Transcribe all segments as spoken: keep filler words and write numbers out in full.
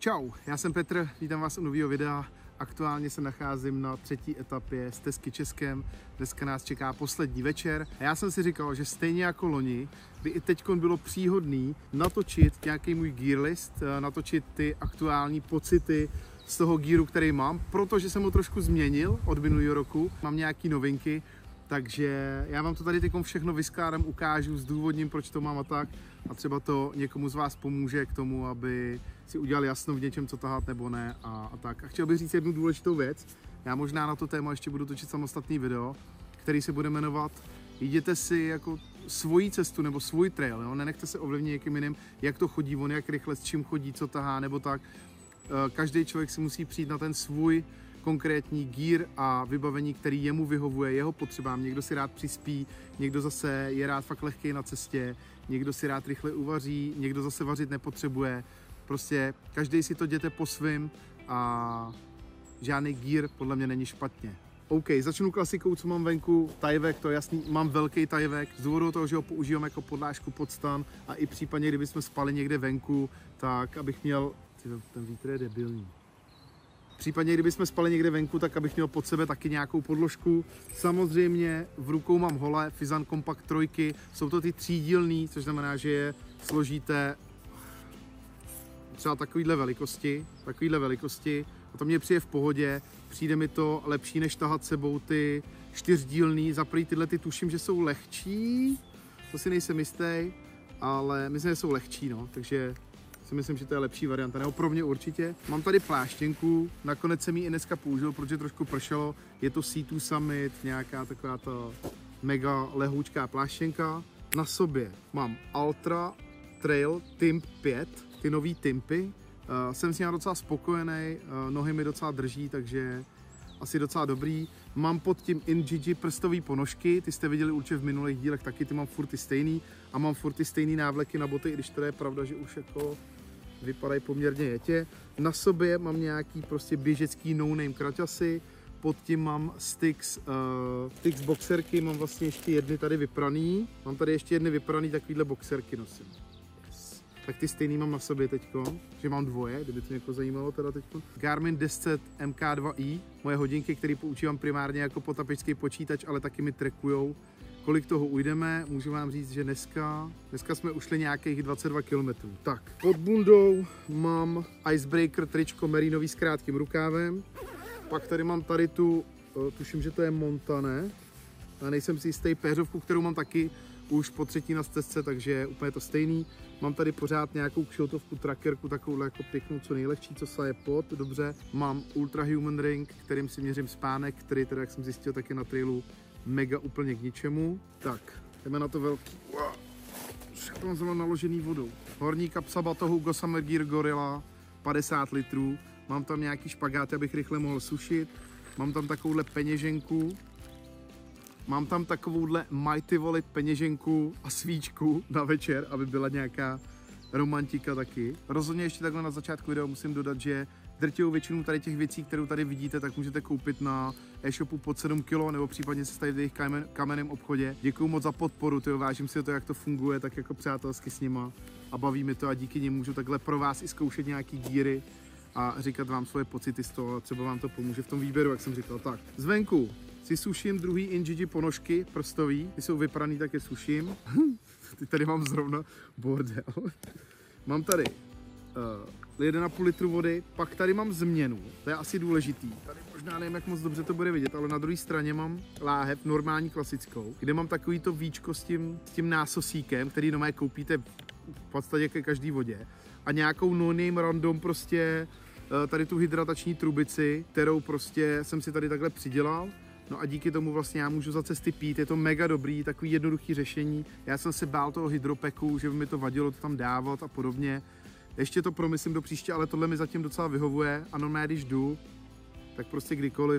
Čau, já jsem Petr, vítám vás u nového videa. Aktuálně se nacházím na třetí etapě Stezky Českem. Dneska nás čeká poslední večer. A já jsem si říkal, že stejně jako loni by i teď bylo příhodný natočit nějaký můj gear list, natočit ty aktuální pocity z toho gearu, který mám, protože jsem ho trošku změnil od minulého roku. Mám nějaké novinky, takže já vám to tady teď všechno vyskládám, ukážu, zdůvodním, proč to mám a tak. A třeba to někomu z vás pomůže k tomu, aby si udělal jasno v něčem, co tahat nebo ne a, a tak. A chtěl bych říct jednu důležitou věc. Já možná na to téma ještě budu točit samostatný video, který se bude jmenovat Jděte si jako svoji cestu nebo svůj trail, jo? Nenechte se ovlivnit někým jiným, jak to chodí, on jak rychle, s čím chodí, co tahá nebo tak. Každý člověk si musí přijít na ten svůj konkrétní gear a vybavení, který jemu vyhovuje, jeho potřebám. Někdo si rád přispí, někdo zase je rád fakt lehkej na cestě, někdo si rád rychle uvaří, někdo zase vařit nepotřebuje. Prostě každý si to jděte po svým a žádný gear podle mě není špatně. OK, začnu klasikou, co mám venku, tajvek, to je jasný, mám velký tajvek, z důvodu toho, že ho používám jako podlážku pod stan a i případně, kdybychom spali někde venku, tak abych měl, ten vítr je debilní. Případně, kdybychom spali někde venku, tak abych měl pod sebe taky nějakou podložku. Samozřejmě v rukou mám Hole, Fizan Compact trojky, jsou to ty třídílný, což znamená, že je složíte třeba takovýhle velikosti, takovýhle velikosti a to mě přijde v pohodě, přijde mi to lepší, než tahat sebou ty čtyřdílný, za prvý tyhle ty tuším, že jsou lehčí, to si nejsem jistý, ale myslím, že jsou lehčí, no, takže si myslím, že to je lepší varianta, nebo pro mě určitě. Mám tady pláštěnku, nakonec jsem ji i dneska použil, protože trošku pršelo, je to C dva Summit, nějaká taková ta mega lehoučká pláštěnka. Na sobě mám Ultra Trail Timp pět, ty nový Timpy. Uh, jsem s ním docela spokojený, uh, nohy mi docela drží, takže asi docela dobrý. Mám pod tím Injiji prstové ponožky, ty jste viděli určitě v minulých dílech taky, ty mám furt ty stejný a mám furt ty stejný návleky na boty, i když to je pravda, že už jako vypadají poměrně jetě. Na sobě mám nějaký prostě běžecký no-name kraťasy, pod tím mám Styx, uh, Styx boxerky, mám vlastně ještě jedny tady vypraný, mám tady ještě jedny vypraný, takovýhle boxerky nosím. Tak ty stejný mám na sobě teďko, že mám dvoje, kdyby to někoho zajímalo teda teďko. Garmin deset M K dva i, moje hodinky, které používám primárně jako potapičský počítač, ale taky mi trackujou, kolik toho ujdeme. Můžu vám říct, že dneska, dneska jsme ušli nějakých dvacet dva kilometrů. Tak, pod bundou mám Icebreaker tričko merinový s krátkým rukávem. Pak tady mám tady tu, tuším, že to je Montane, a nejsem si jistý, péřovku, kterou mám taky už po třetí na stezce, takže je úplně to stejný. Mám tady pořád nějakou kšiltovku, trackerku, takovouhle jako pěknou, co nejlehčí, co saje pod, dobře. Mám Ultra Human Ring, kterým si měřím spánek, který teda, jak jsem zjistil, taky na trailu mega úplně k ničemu. Tak, jdeme na to velký. Wow. Všechno jsem naložený vodou. Horní kapsa batohu Go Summer Gear Gorilla, padesát litrů. Mám tam nějaký špagáty, abych rychle mohl sušit. Mám tam takovouhle peněženku. Mám tam takovouhle Mighty Wallet peněženku a svíčku na večer, aby byla nějaká romantika taky. Rozhodně ještě takhle na začátku videa musím dodat, že drtivou většinu tady těch věcí, kterou tady vidíte, tak můžete koupit na e-shopu pod sedm kilo nebo případně se tady v jejich kamen, kamenném obchodě. Děkuju moc za podporu, tyjo, vážím si to, jak to funguje, tak jako přátelsky s nima a baví mi to a díky nim můžu takhle pro vás i zkoušet nějaký díry a říkat vám svoje pocity z toho a třeba vám to pomůže v tom výběru, jak jsem říkal. Tak, zvenku si suším druhý Injiji ponožky prstový, ty jsou vypraný, tak je suším. Ty tady mám zrovna bordel. Mám tady uh, jeden a půl litru vody, pak tady mám změnu, to je asi důležitý. Tady možná nevím, jak moc dobře to bude vidět, ale na druhé straně mám láhev, normální klasickou, kde mám takový to víčko s tím, s tím násosíkem, který doma koupíte v podstatě ke každý vodě. A nějakou no-name random prostě uh, tady tu hydratační trubici, kterou prostě jsem si tady takhle přidělal. No a díky tomu vlastně já můžu za cesty pít, je to mega dobrý, takový jednoduchý řešení. Já jsem se bál toho hydropeku, že by mi to vadilo to tam dávat a podobně. Ještě to promyslím do příště, ale tohle mi zatím docela vyhovuje a normálně když jdu, tak prostě kdykoliv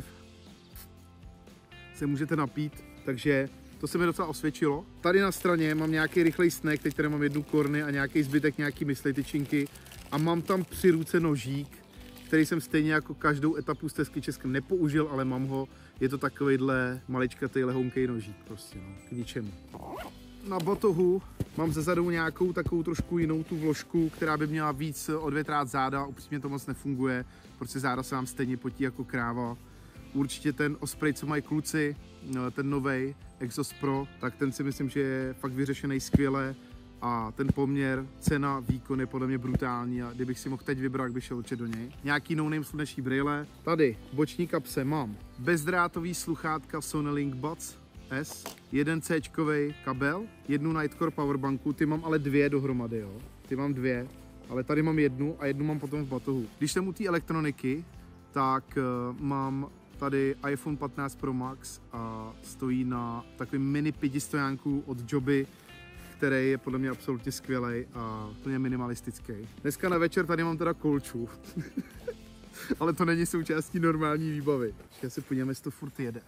se můžete napít, takže to se mi docela osvědčilo. Tady na straně mám nějaký rychlej snack, teď tady mám jednu korny a nějaký zbytek, nějaký myslej tyčinky a mám tam při ruce nožík, který jsem stejně jako každou etapu Stezky Českem nepoužil, ale mám ho. Je to takovejhle maličkatej lehounkej nožík prostě, no, k ničemu. na batohu mám zezadu nějakou takovou trošku jinou tu vložku, která by měla víc odvětrát záda, upřímně to moc nefunguje, protože záda se vám stejně potí jako kráva. Určitě ten Osprey, co mají kluci, ten novej Exos Pro, tak ten si myslím, že je fakt vyřešený skvěle a ten poměr cena výkon je podle mě brutální a kdybych si mohl teď vybrat, bych šel určitě do něj. Nějaký no-name sluneční brýle. Tady v boční kapse mám bezdrátový sluchátka Sony Link Buds S, jeden C-čkovej kabel, jednu Nightcore powerbanku, ty mám ale dvě dohromady, jo. Ty mám dvě, ale tady mám jednu a jednu mám potom v batohu. Když jsem u té elektroniky, tak uh, mám tady iPhone patnáct Pro Max a stojí na takovým mini pětistojánku od Joby, který je podle mě absolutně skvělý a plně minimalistický. Dneska na večer tady mám teda kolču, ale to není součástí normální výbavy. Já si podívám, jestli to furt jede.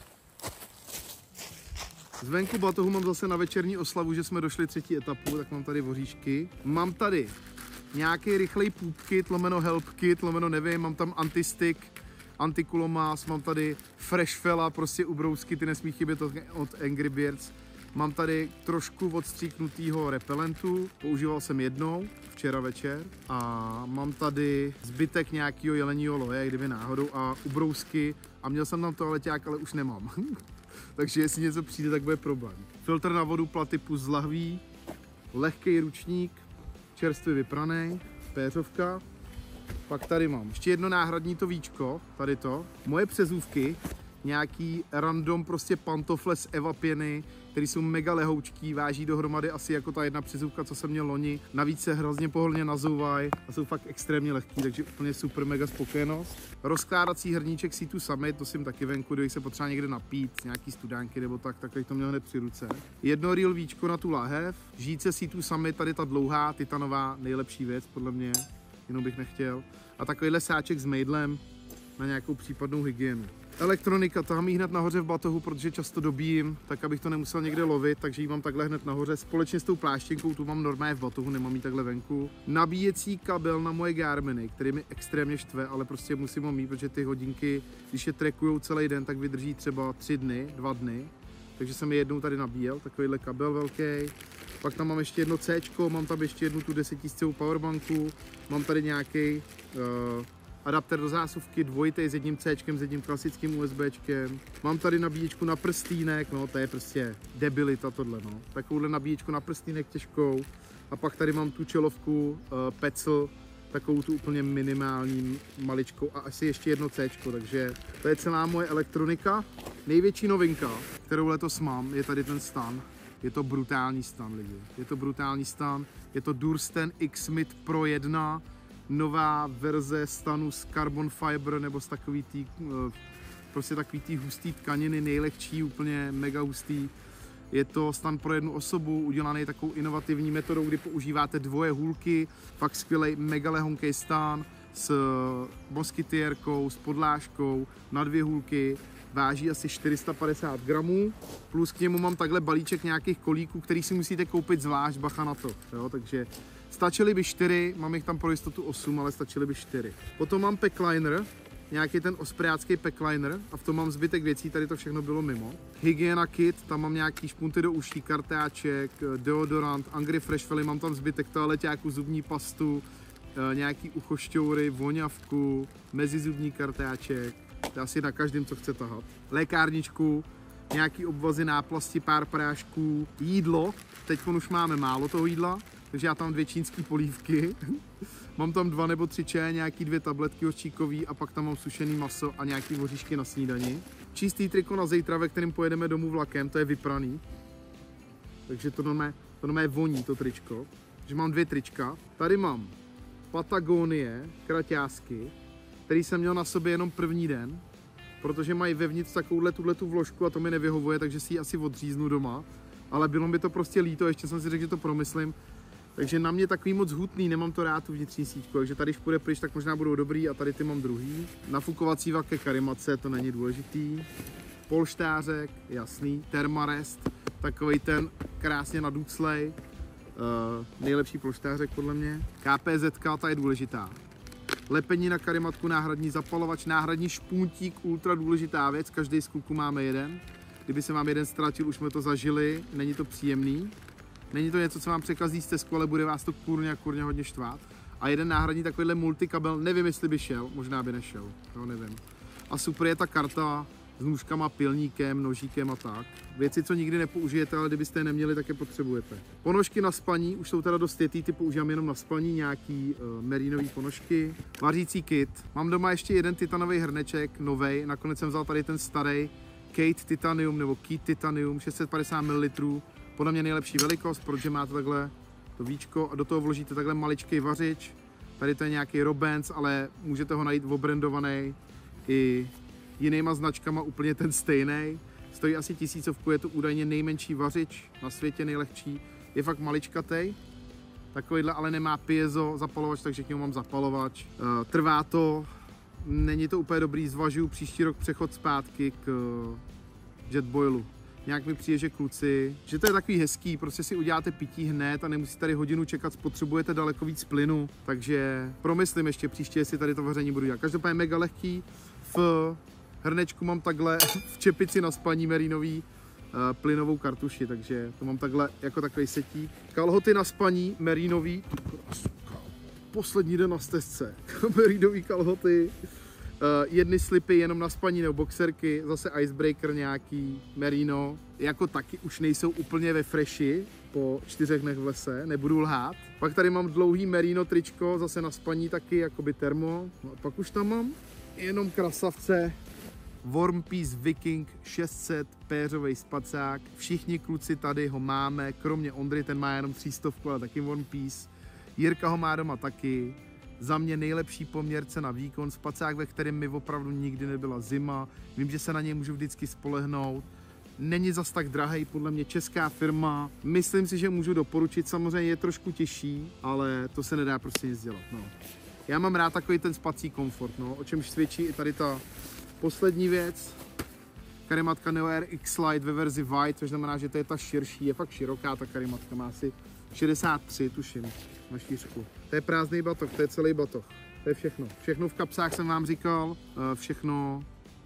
Zvenku batohu mám zase na večerní oslavu, že jsme došli třetí etapu, tak mám tady voříšky. Mám tady nějaký rychlej poop kit, lomeno help kit, lomeno nevím, mám tam antistick, antikulomás, mám tady fresh fella, prostě ubrousky, ty nesmí chybět od Angry Birds. Mám tady trošku odstříknutýho repelentu, používal jsem jednou, včera večer. A mám tady zbytek nějakého jeleního loje, kdyby náhodou, a ubrousky. A měl jsem tam toaleťák, ale už nemám. Takže jestli něco přijde, tak bude problém. Filtr na vodu Platypus z lahví, lehký ručník, čerstvě vypraný, péřovka. Pak tady mám ještě jedno náhradní to víčko, tady to. Moje přezůvky, nějaký random prostě pantofle z Eva pěny, které jsou mega lehoučký, váží dohromady asi jako ta jedna přezůvka, co jsem měl loni. Navíc se hrozně pohodlně nazouvají a jsou fakt extrémně lehký, takže úplně super mega spokojenost. Rozkládací hrníček C dva Summit, to jsem taky venku, když se potřeba někde napít, nějaký studánky nebo tak, takový to měl hned při ruce. Jedno real víčko na tu láhev, žíce C dva Summit, tady ta dlouhá, titanová, nejlepší věc podle mě, jinou bych nechtěl. A takovýhle sáček s mejdlem na nějakou případnou hygienu. Elektronika, ta mám jí hned nahoře v batohu, protože často dobíjím, tak abych to nemusel někde lovit, takže ji mám takhle hned nahoře. Společně s tou pláštěnkou, tu mám normálně v batohu, nemám ji takhle venku. Nabíjecí kabel na moje Garminy, který mi extrémně štve, ale prostě musím ho mít, protože ty hodinky, když je trackujou celý den, tak vydrží třeba tři dny, dva dny. Takže jsem je jednou tady nabíjel, takovýhle kabel velký. Pak tam mám ještě jedno C, mám tam ještě jednu tu desetitisícovou powerbanku, mám tady nějaký uh, adapter do zásuvky, dvojitý s jedním C, s jedním klasickým USBčkem. Mám tady nabíječku na prstýnek, no to je prostě debilita tohle, no. Takovouhle nabíječku na prstýnek těžkou. A pak tady mám tu čelovku uh, Petzl, takovou tu úplně minimální maličkou a asi ještě jedno C, takže to je celá moje elektronika. Největší novinka, kterou letos mám, je tady ten stan. Je to brutální stan, lidi. Je to brutální stan. Je to Dursten X-Mid Pro jedna, nová verze stanu z carbon fiber nebo z takový tý, prostě takový tý hustý tkaniny, nejlehčí, úplně mega hustý. Je to stan pro jednu osobu, udělaný takovou inovativní metodou, kdy používáte dvoje hůlky, fakt skvělej, mega lehonkej stan s moskytiérkou, s podlážkou na dvě hůlky. Váží asi čtyři sta padesát gramů, plus k němu mám takhle balíček nějakých kolíků, který si musíte koupit zvlášť, bacha na to, jo, takže stačily by čtyři, mám jich tam pro jistotu osm, ale stačily by čtyři. Potom mám packliner, nějaký ten ospreácký packliner a v tom mám zbytek věcí, tady to všechno bylo mimo. Hygiena kit, tam mám nějaký špunty do uší, kartáček, deodorant, Angry Fresh Felly, mám tam zbytek toaleťáku, zubní pastu, nějaký uchošťoury, voňavku, mezizubní kartáček. To asi na každém, co chce tahat. Lékárničku, nějaký obvazy, náplasti, pár prášků, jídlo. Teď už máme málo toho jídla, takže já tam dvě čínské polívky. Mám tam dva nebo tři čaje, nějaký dvě tabletky hořčíkový a pak tam mám sušený maso a nějaký voříšky na snídani. Čistý triko na zítra, ve kterém pojedeme domů vlakem, to je vypraný. Takže to normálně, to normálně voní, to tričko. Takže mám dvě trička. Tady mám Patagonie, kraťásky, který jsem měl na sobě jenom první den, protože mají vevnitř takovouhle tuhletu vložku a to mi nevyhovuje, takže si ji asi odříznu doma. Ale bylo mi to prostě líto, ještě jsem si řekl, že to promyslím. Takže na mě takový moc hutný, nemám to rád tu vnitřní síťku, takže tady, když půjde pryč, tak možná budou dobrý a tady ty mám druhý. Nafukovací vak ke karimace, to není důležitý. Polštářek, jasný, Thermarest, takovej ten krásně naduclej, uh, nejlepší polštářek podle mě. K P Z, ta je důležitá. Lepení na karimatku, náhradní zapalovač, náhradní špuntík, ultra důležitá věc, každý z kluků máme jeden. kdyby se vám jeden ztratil, už jsme to zažili, není to příjemný. Není to něco, co vám překazí stezku, ale bude vás to kurně a kurně hodně štvát. A jeden náhradní takovýhle multikabel, nevím, jestli by šel, možná by nešel, no nevím. A super je ta karta s nůžkama, pilníkem, nožíkem a tak. Věci, co nikdy nepoužijete, ale kdybyste je neměli, tak je potřebujete. Ponožky na spaní, už jsou teda dost jetý, ty používám jenom na spaní, nějaký uh, merinový ponožky. Vařící kit. Mám doma ještě jeden titanový hrneček, novej, nakonec jsem vzal tady ten starý Kate Titanium nebo Kate Titanium, šest set padesát mililitrů. Podle mě nejlepší velikost, protože máte takhle to víčko a do toho vložíte takhle maličký vařič. Tady to je nějaký Robens, ale můžete ho najít obrandovaný i jinýma značkama, úplně ten stejný. Stojí asi tisícovku, je to údajně nejmenší vařič na světě, nejlehčí. Je fakt maličkatej, takovýhle, ale nemá piezo zapalovač, takže k němu mám zapalovač. Trvá to, není to úplně dobrý, zvažuju příští rok přechod zpátky k Jetboilu. Nějak mi přijde, že kluci, že to je takový hezký, prostě si uděláte pití hned a nemusíte tady hodinu čekat, spotřebujete daleko víc plynu, takže promyslím ještě příště, jestli tady to vaření budu dělat. Každopádně mega lehký, v hrnečku mám takhle v čepici na spaní merinový uh, plynovou kartuši, takže to mám takhle jako takový setík. Kalhoty na spaní merinový, poslední den na stezce, merinový kalhoty. Uh, jedny slipy jenom na spaní nebo boxerky, zase icebreaker nějaký, merino, jako taky už nejsou úplně ve freshi po čtyřech dnech v lese, nebudu lhát. Pak tady mám dlouhý merino tričko, zase na spaní taky, jakoby termo. No a pak už tam mám jenom krasavce, Warm Peace Viking šest set, péřovej spacák. Všichni kluci tady ho máme, kromě Ondry, ten má jenom třístovku, ale taky Warm Peace. Jirka ho má doma taky. Za mě nejlepší poměrce na výkon, spacák, ve kterém mi opravdu nikdy nebyla zima. Vím, že se na něj můžu vždycky spolehnout. Není zas tak drahej, podle mě česká firma. Myslím si, že můžu doporučit, samozřejmě je trošku těžší, ale to se nedá prostě nic dělat. No. Já mám rád takový ten spací komfort, no, o čemž svědčí i tady ta poslední věc. Karimatka Neo Air X-Lite ve verzi white, což znamená, že to je ta širší, je fakt široká ta karimatka, má asi šedesát tři, tuším, na šířku. To je prázdný batoh, to je celý batoh, to je všechno. Všechno v kapsách jsem vám říkal, všechno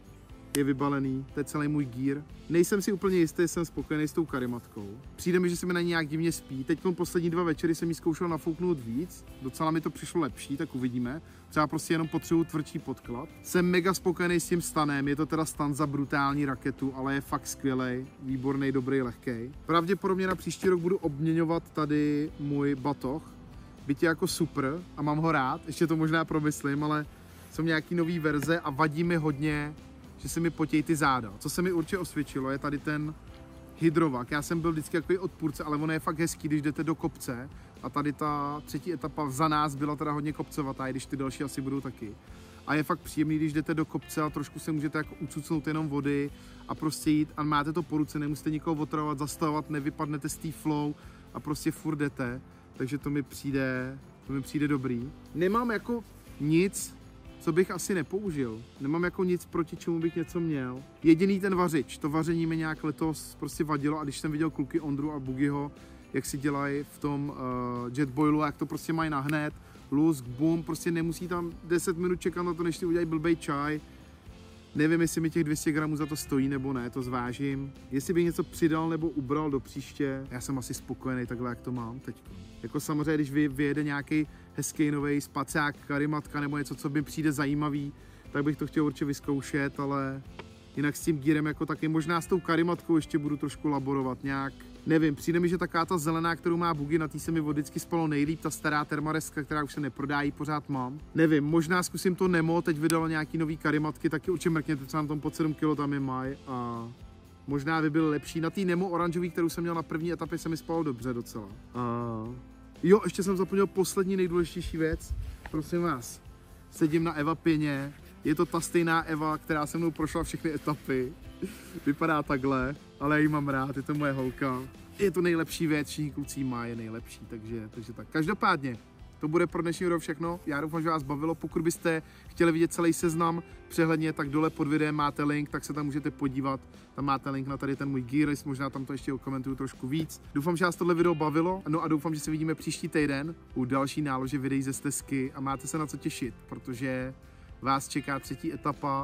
je vybalený, to je celý můj gear. Nejsem si úplně jistý, jsem spokojený s tou karimatkou. Přijde mi, že se mi na ní nějak divně spí. Teď poslední dva večery jsem ji zkoušel nafouknout víc, docela mi to přišlo lepší, tak uvidíme. Třeba prostě jenom potřebuji tvrdší podklad. Jsem mega spokojený s tím stanem, je to teda stan za brutální raketu, ale je fakt skvělej, výborný, dobrý, lehkej. Pravděpodobně na příští rok budu obměňovat tady můj batoh. Byť je jako super a mám ho rád, ještě to možná promyslím, ale jsou nějaký nový verze a vadí mi hodně, že se mi potějí ty záda. Co se mi určitě osvědčilo, je tady ten hydrovak. Já jsem byl vždycky takový odpůrce, ale on je fakt hezký, když jdete do kopce. A tady ta třetí etapa za nás byla teda hodně kopcovatá, i když ty další asi budou taky. A je fakt příjemný, když jdete do kopce a trošku se můžete jako ucucnout jenom vody a prostě jít a máte to po ruce, nemusíte nikoho otravovat, zastavovat, nevypadnete z té flow a prostě furt jdete. Takže to mi přijde, to mi přijde dobrý. Nemám jako nic, co bych asi nepoužil. Nemám jako nic, proti čemu bych něco měl. Jediný ten vařič, to vaření mi nějak letos prostě vadilo a když jsem viděl kluky Ondru a Bugiho, jak si dělají v tom uh, Jetboilu a jak to prostě mají nahned, lusk, bum, prostě nemusí tam deset minut čekat na to, než ti udělají blbej čaj. Nevím, jestli mi těch dvě stě gramů za to stojí nebo ne, to zvážím. Jestli bych něco přidal nebo ubral do příště, já jsem asi spokojený takhle, jak to mám teď. Jako samozřejmě, když vy, vyjede nějaký hezký nový spacák, karimatka nebo něco, co mi přijde zajímavý, tak bych to chtěl určitě vyzkoušet, ale jinak s tím gírem jako taky, možná s tou karimatkou ještě budu trošku laborovat nějak. Nevím, přijde mi, že taká ta zelená, kterou má Bugi, na tý se mi vždycky spalo nejlíp, ta stará Thermareska, která už se neprodá, ji pořád mám. Nevím, možná zkusím to Nemo, teď vydalo nějaký nový karimatky, taky určitě mrkněte, třeba na tom pod sedm kilo tam je maj a možná by byl lepší. Na tý Nemo oranžový, kterou jsem měl na první etapě, se mi spalo dobře docela. A... Jo, ještě jsem zapomněl poslední nejdůležitější věc, prosím vás, sedím na Eva pěně, je to ta stejná Eva, která se mnou prošla všechny etapy. Vypadá takhle, ale já ji mám rád, je to moje holka. Je to nejlepší věc, všichni kluci má, je nejlepší, takže, takže tak. Každopádně, to bude pro dnešní video všechno. Já doufám, že vás bavilo. Pokud byste chtěli vidět celý seznam přehledně, tak dole pod videem máte link, tak se tam můžete podívat. Tam máte link na tady ten můj gear list, možná tam to ještě okomentuju trošku víc. Doufám, že vás tohle video bavilo, no a doufám, že se vidíme příští týden u další nálože videí ze stezky a máte se na co těšit, protože vás čeká třetí etapa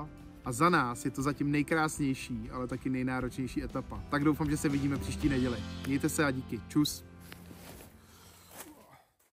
a za nás je to zatím nejkrásnější, ale taky nejnáročnější etapa. Tak doufám, že se vidíme příští neděli. Mějte se a díky. Čus.